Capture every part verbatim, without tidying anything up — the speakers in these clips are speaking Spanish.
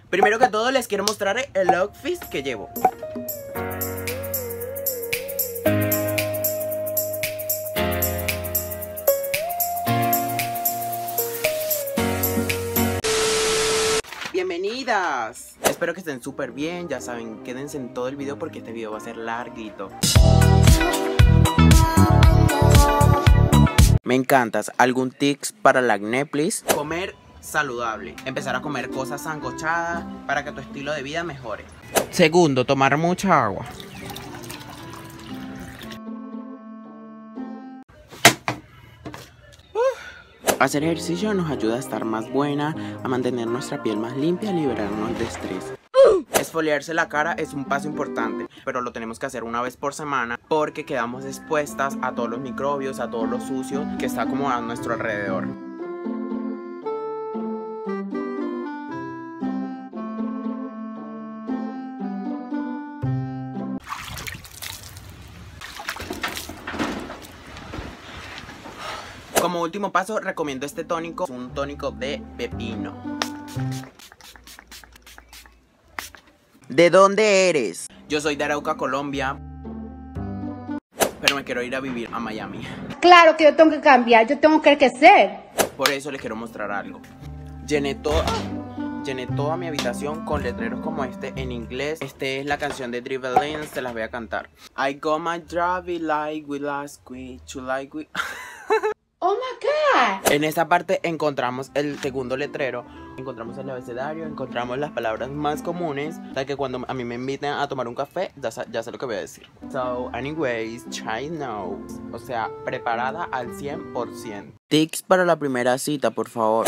Primero que todo les quiero mostrar el outfit que llevo. Bienvenidas. Espero que estén súper bien. Ya saben, quédense en todo el video porque este video va a ser larguito. Me encantas. ¿Algún tips para el acné, please? Comer saludable. Empezar a comer cosas sancochadas para que tu estilo de vida mejore. Segundo, tomar mucha agua. Hacer ejercicio nos ayuda a estar más buena, a mantener nuestra piel más limpia, a liberarnos de estrés. Exfoliarse la cara es un paso importante, pero lo tenemos que hacer una vez por semana porque quedamos expuestas a todos los microbios, a todo lo sucio que está como a nuestro alrededor. Como último paso, recomiendo este tónico, un tónico de pepino. ¿De dónde eres? Yo soy de Arauca, Colombia, pero me quiero ir a vivir a Miami. Claro que yo tengo que cambiar, yo tengo que crecer. Por eso les quiero mostrar algo. Llené toda, llené toda mi habitación con letreros como este en inglés. Este es la canción de Dribbling, se las voy a cantar. I got my driving like we last week, to like we... Oh my God. En esta parte encontramos el segundo letrero, encontramos el abecedario, encontramos las palabras más comunes, o sea que cuando a mí me inviten a tomar un café, ya, ya sé lo que voy a decir. So, anyways, try now. O sea, preparada al cien por ciento. Tips para la primera cita, por favor.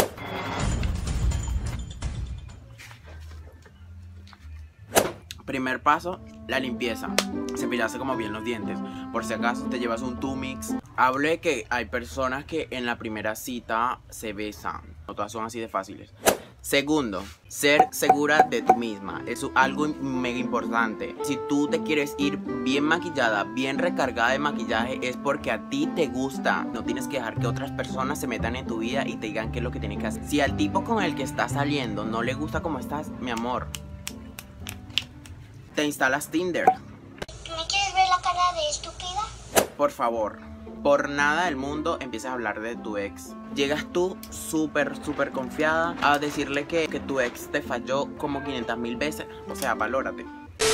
Primer paso, la limpieza. Cepillarse como bien los dientes. Por si acaso te llevas un Tumix. Hablo de que hay personas que en la primera cita se besan. No todas son así de fáciles. Segundo, ser segura de ti misma. Eso es algo mega importante. Si tú te quieres ir bien maquillada, bien recargada de maquillaje, es porque a ti te gusta. No tienes que dejar que otras personas se metan en tu vida y te digan qué es lo que tienes que hacer. Si al tipo con el que estás saliendo no le gusta cómo estás, mi amor, te instalas Tinder. ¿Me quieres ver la cara de estúpida? Por favor, por nada del mundo empieces a hablar de tu ex. Llegas tú súper, súper confiada a decirle que, que tu ex te falló como quinientas mil veces. O sea, valórate.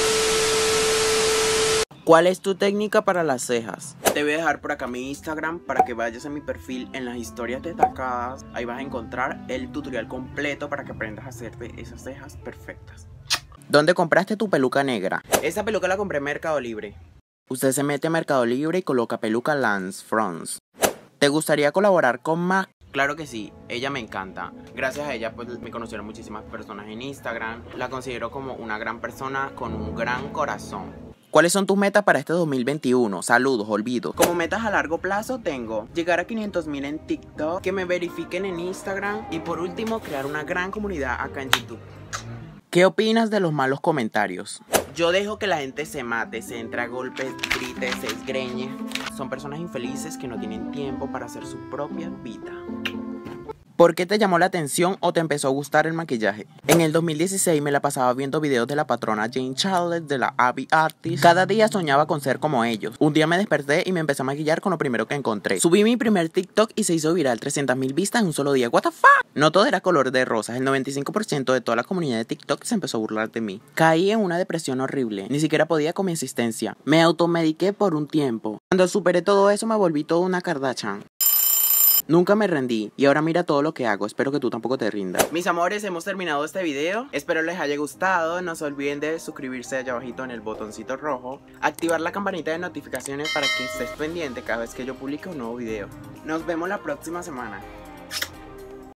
¿Cuál es tu técnica para las cejas? Te voy a dejar por acá mi Instagram para que vayas a mi perfil en las historias destacadas. Ahí vas a encontrar el tutorial completo para que aprendas a hacerte esas cejas perfectas. ¿Dónde compraste tu peluca negra? Esta peluca la compré en Mercado Libre. Usted se mete a Mercado Libre y coloca peluca Lance France. ¿Te gustaría colaborar con Mac? Claro que sí, ella me encanta. Gracias a ella pues me conocieron muchísimas personas en Instagram. La considero como una gran persona con un gran corazón. ¿Cuáles son tus metas para este dos mil veintiuno? Saludos, olvido. Como metas a largo plazo tengo llegar a quinientos mil en TikTok, que me verifiquen en Instagram y por último crear una gran comunidad acá en YouTube. ¿Qué opinas de los malos comentarios? Yo dejo que la gente se mate, se entre a golpes, grite, se esgreñe. Son personas infelices que no tienen tiempo para hacer su propia vida. ¿Por qué te llamó la atención o te empezó a gustar el maquillaje? En el dos mil dieciséis me la pasaba viendo videos de la patrona Jane Charlotte, de la Abby Artist. Cada día soñaba con ser como ellos. Un día me desperté y me empecé a maquillar con lo primero que encontré. Subí mi primer TikTok y se hizo viral trescientas mil vistas en un solo día. What the fuck? No todo era color de rosas. El noventa y cinco por ciento de toda la comunidad de TikTok se empezó a burlar de mí. Caí en una depresión horrible. Ni siquiera podía con mi existencia. Me automediqué por un tiempo. Cuando superé todo eso me volví toda una Kardashian. Nunca me rendí y ahora mira todo lo que hago. Espero que tú tampoco te rindas. Mis amores, hemos terminado este video. Espero les haya gustado. No se olviden de suscribirse allá abajito en el botoncito rojo, activar la campanita de notificaciones para que estés pendiente cada vez que yo publique un nuevo video. Nos vemos la próxima semana.